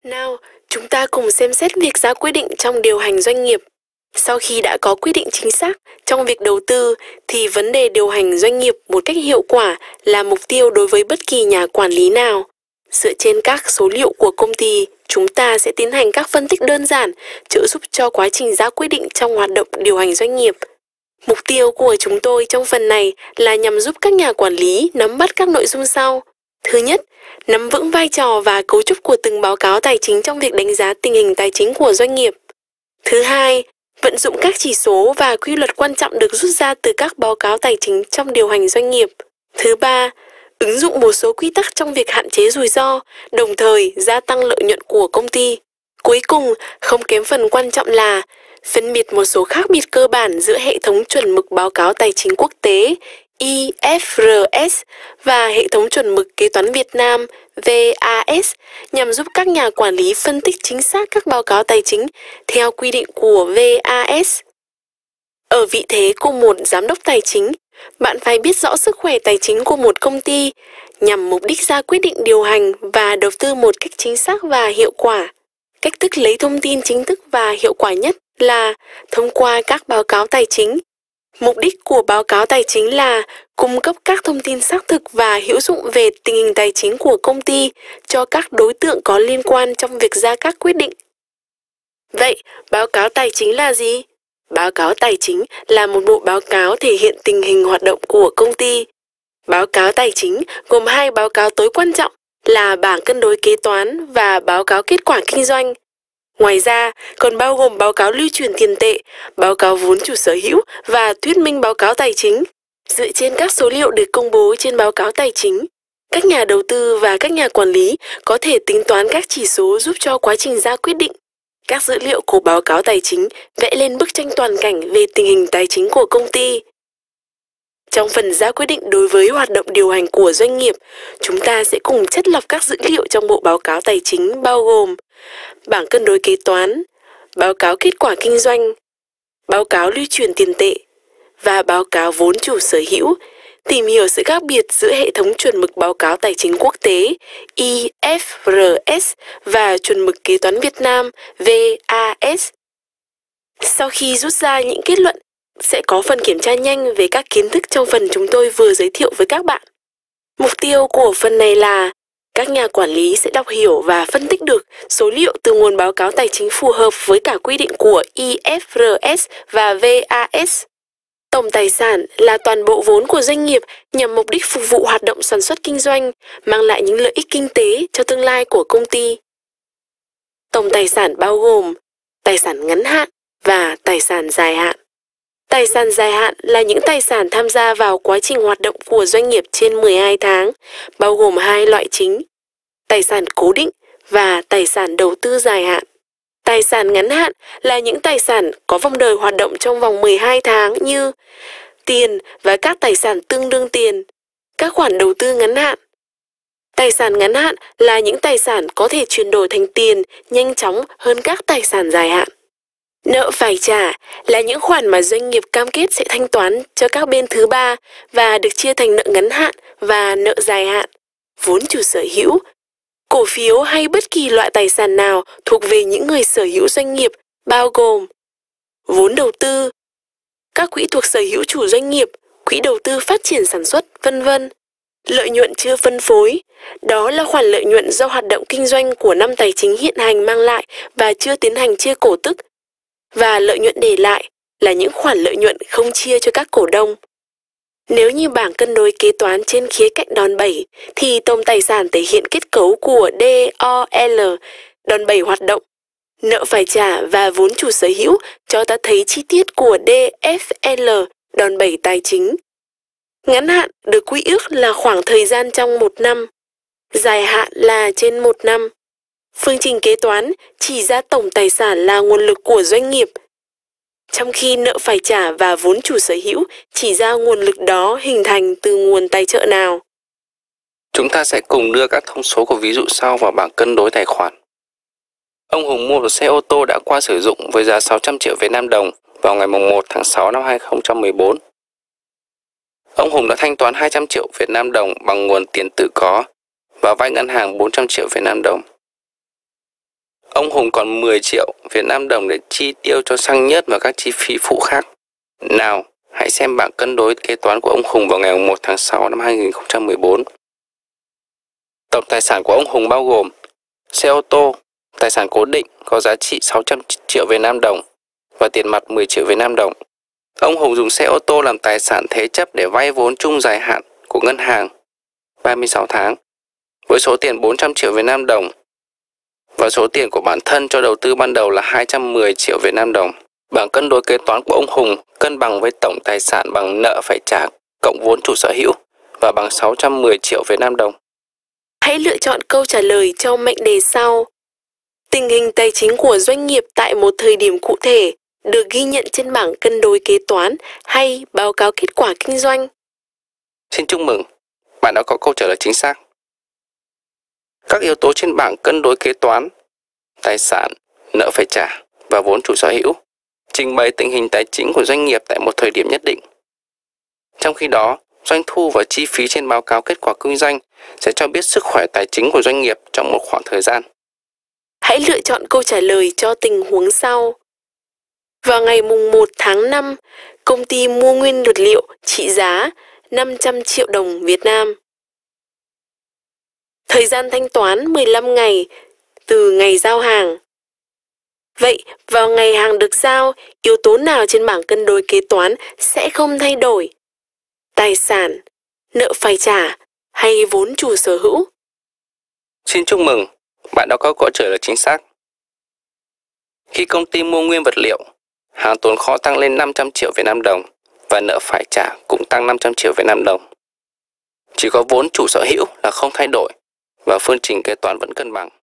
Nào, chúng ta cùng xem xét việc ra quyết định trong điều hành doanh nghiệp. Sau khi đã có quyết định chính xác trong việc đầu tư, thì vấn đề điều hành doanh nghiệp một cách hiệu quả là mục tiêu đối với bất kỳ nhà quản lý nào. Dựa trên các số liệu của công ty, chúng ta sẽ tiến hành các phân tích đơn giản, trợ giúp cho quá trình ra quyết định trong hoạt động điều hành doanh nghiệp. Mục tiêu của chúng tôi trong phần này là nhằm giúp các nhà quản lý nắm bắt các nội dung sau. Thứ nhất, nắm vững vai trò và cấu trúc của từng báo cáo tài chính trong việc đánh giá tình hình tài chính của doanh nghiệp. Thứ hai, vận dụng các chỉ số và quy luật quan trọng được rút ra từ các báo cáo tài chính trong điều hành doanh nghiệp. Thứ ba, ứng dụng một số quy tắc trong việc hạn chế rủi ro, đồng thời gia tăng lợi nhuận của công ty. Cuối cùng, không kém phần quan trọng là phân biệt một số khác biệt cơ bản giữa hệ thống chuẩn mực báo cáo tài chính quốc tế IFRS và hệ thống chuẩn mực kế toán Việt Nam VAS nhằm giúp các nhà quản lý phân tích chính xác các báo cáo tài chính theo quy định của VAS. Ở vị thế của một giám đốc tài chính, bạn phải biết rõ sức khỏe tài chính của một công ty nhằm mục đích ra quyết định điều hành và đầu tư một cách chính xác và hiệu quả. Cách thức lấy thông tin chính thức và hiệu quả nhất là thông qua các báo cáo tài chính. Mục đích của báo cáo tài chính là cung cấp các thông tin xác thực và hữu dụng về tình hình tài chính của công ty cho các đối tượng có liên quan trong việc ra các quyết định. Vậy, báo cáo tài chính là gì? Báo cáo tài chính là một bộ báo cáo thể hiện tình hình hoạt động của công ty. Báo cáo tài chính gồm hai báo cáo tối quan trọng là bảng cân đối kế toán và báo cáo kết quả kinh doanh. Ngoài ra, còn bao gồm báo cáo lưu chuyển tiền tệ, báo cáo vốn chủ sở hữu và thuyết minh báo cáo tài chính. Dựa trên các số liệu được công bố trên báo cáo tài chính, các nhà đầu tư và các nhà quản lý có thể tính toán các chỉ số giúp cho quá trình ra quyết định. Các dữ liệu của báo cáo tài chính vẽ lên bức tranh toàn cảnh về tình hình tài chính của công ty. Trong phần ra quyết định đối với hoạt động điều hành của doanh nghiệp, chúng ta sẽ cùng chất lọc các dữ liệu trong bộ báo cáo tài chính bao gồm bảng cân đối kế toán, báo cáo kết quả kinh doanh, báo cáo lưu chuyển tiền tệ và báo cáo vốn chủ sở hữu, tìm hiểu sự khác biệt giữa hệ thống chuẩn mực báo cáo tài chính quốc tế IFRS và chuẩn mực kế toán Việt Nam VAS. Sau khi rút ra những kết luận, sẽ có phần kiểm tra nhanh về các kiến thức trong phần chúng tôi vừa giới thiệu với các bạn. Mục tiêu của phần này là các nhà quản lý sẽ đọc hiểu và phân tích được số liệu từ nguồn báo cáo tài chính phù hợp với cả quy định của IFRS và VAS. Tổng tài sản là toàn bộ vốn của doanh nghiệp nhằm mục đích phục vụ hoạt động sản xuất kinh doanh, mang lại những lợi ích kinh tế cho tương lai của công ty. Tổng tài sản bao gồm tài sản ngắn hạn và tài sản dài hạn. Tài sản dài hạn là những tài sản tham gia vào quá trình hoạt động của doanh nghiệp trên 12 tháng, bao gồm hai loại chính: tài sản cố định và tài sản đầu tư dài hạn. Tài sản ngắn hạn là những tài sản có vòng đời hoạt động trong vòng 12 tháng như tiền và các tài sản tương đương tiền, các khoản đầu tư ngắn hạn. Tài sản ngắn hạn là những tài sản có thể chuyển đổi thành tiền nhanh chóng hơn các tài sản dài hạn. Nợ phải trả là những khoản mà doanh nghiệp cam kết sẽ thanh toán cho các bên thứ ba và được chia thành nợ ngắn hạn và nợ dài hạn. Vốn chủ sở hữu, cổ phiếu hay bất kỳ loại tài sản nào thuộc về những người sở hữu doanh nghiệp bao gồm vốn đầu tư, các quỹ thuộc sở hữu chủ doanh nghiệp, quỹ đầu tư phát triển sản xuất, vân vân. Lợi nhuận chưa phân phối, đó là khoản lợi nhuận do hoạt động kinh doanh của năm tài chính hiện hành mang lại và chưa tiến hành chia cổ tức. Và lợi nhuận để lại là những khoản lợi nhuận không chia cho các cổ đông. Nếu như bảng cân đối kế toán trên khía cạnh đòn bẩy, thì tổng tài sản thể hiện kết cấu của DOL, đòn bẩy hoạt động, nợ phải trả và vốn chủ sở hữu cho ta thấy chi tiết của DFL, đòn bẩy tài chính. Ngắn hạn được quy ước là khoảng thời gian trong 1 năm, dài hạn là trên 1 năm. Phương trình kế toán chỉ ra tổng tài sản là nguồn lực của doanh nghiệp, trong khi nợ phải trả và vốn chủ sở hữu chỉ ra nguồn lực đó hình thành từ nguồn tài trợ nào. Chúng ta sẽ cùng đưa các thông số của ví dụ sau vào bảng cân đối tài khoản. Ông Hùng mua một xe ô tô đã qua sử dụng với giá 600 triệu Việt Nam đồng vào ngày 1 tháng 6 năm 2014. Ông Hùng đã thanh toán 200 triệu Việt Nam đồng bằng nguồn tiền tự có và vay ngân hàng 400 triệu Việt Nam đồng. Ông Hùng còn 10 triệu Việt Nam đồng để chi tiêu cho xăng nhớt và các chi phí phụ khác. Nào, hãy xem bảng cân đối kế toán của ông Hùng vào ngày 1 tháng 6 năm 2014. Tổng tài sản của ông Hùng bao gồm xe ô tô, tài sản cố định có giá trị 600 triệu Việt Nam đồng và tiền mặt 10 triệu Việt Nam đồng. Ông Hùng dùng xe ô tô làm tài sản thế chấp để vay vốn chung dài hạn của ngân hàng 36 tháng với số tiền 400 triệu Việt Nam đồng và số tiền của bản thân cho đầu tư ban đầu là 210 triệu Việt Nam đồng. Bảng cân đối kế toán của ông Hùng cân bằng với tổng tài sản bằng nợ phải trả cộng vốn chủ sở hữu và bằng 610 triệu Việt Nam đồng. Hãy lựa chọn câu trả lời cho mệnh đề sau. Tình hình tài chính của doanh nghiệp tại một thời điểm cụ thể được ghi nhận trên bảng cân đối kế toán hay báo cáo kết quả kinh doanh. Xin chúc mừng, bạn đã có câu trả lời chính xác. Các yếu tố trên bảng cân đối kế toán, tài sản, nợ phải trả và vốn chủ sở hữu trình bày tình hình tài chính của doanh nghiệp tại một thời điểm nhất định. Trong khi đó, doanh thu và chi phí trên báo cáo kết quả kinh doanh sẽ cho biết sức khỏe tài chính của doanh nghiệp trong một khoảng thời gian. Hãy lựa chọn câu trả lời cho tình huống sau. Vào ngày 1 tháng 5, công ty mua nguyên vật liệu trị giá 500 triệu đồng Việt Nam. Thời gian thanh toán 15 ngày từ ngày giao hàng. Vậy, vào ngày hàng được giao, yếu tố nào trên bảng cân đối kế toán sẽ không thay đổi? Tài sản, nợ phải trả hay vốn chủ sở hữu? Xin chúc mừng, bạn đã có câu trả lời chính xác. Khi công ty mua nguyên vật liệu, hàng tồn kho tăng lên 500 triệu Việt Nam đồng và nợ phải trả cũng tăng 500 triệu Việt Nam đồng. Chỉ có vốn chủ sở hữu là không thay đổi và phương trình kế toán vẫn cân bằng.